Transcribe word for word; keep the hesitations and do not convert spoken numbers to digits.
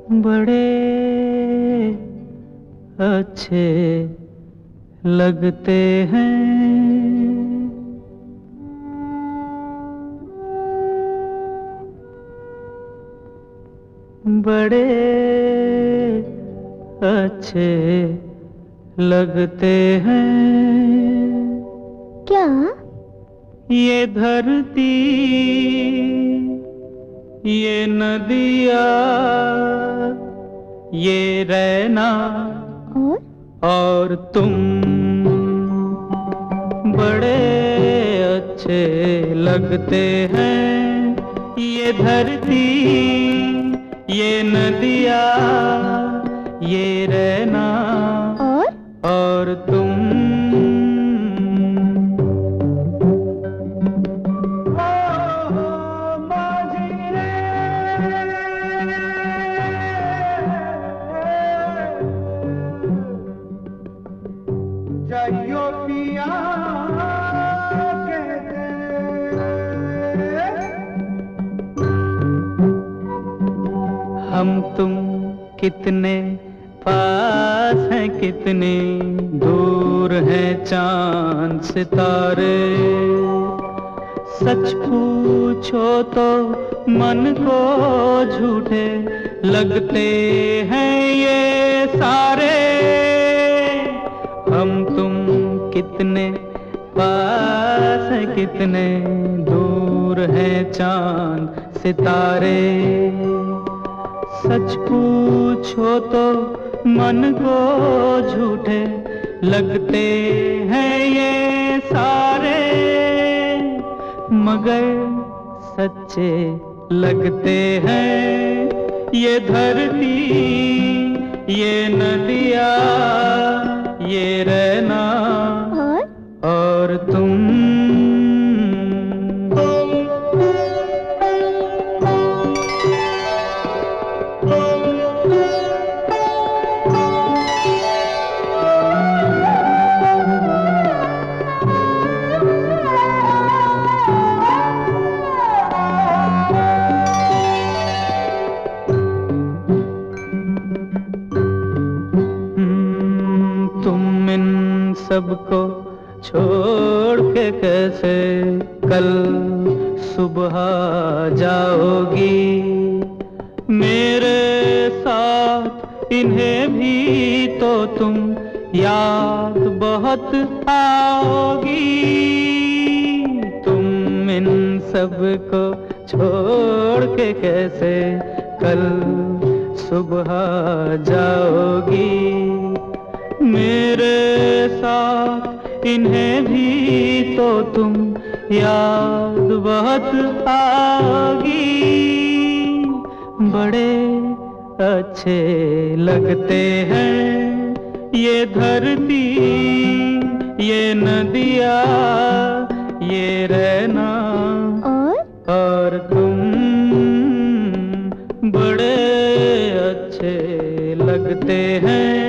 बड़े अच्छे लगते हैं। बड़े अच्छे लगते हैं। क्या? ये धरती, ये नदिया, ये रहना और और तुम बड़े अच्छे लगते हैं। ये धरती, ये नदिया, ये रहना और और तुम। जाइयो पिया कहते, हम तुम कितने पास हैं, कितने दूर हैं चांद सितारे। सच पूछो तो मन को झूठे लगते हैं ये सारे। हम तुम कितने पास हैं, कितने दूर हैं चांद सितारे। सच पूछो तो मन को झूठे लगते हैं ये सारे, मगर सच्चे लगते हैं। ये धरती, ये नदिया, ये रहना और और तुम। तुम इन सबको छोड़ के कैसे कल सुबह जाओगी। मेरे साथ इन्हें भी तो तुम याद बहुत आओगी। तुम इन सबको छोड़ के कैसे कल सुबह जाओगी। मेरे साथ इन्हें भी तो तुम याद बहुत आओगी। बड़े अच्छे लगते हैं ये धरती, ये नदिया, ये रहना और और तुम बड़े अच्छे लगते हैं।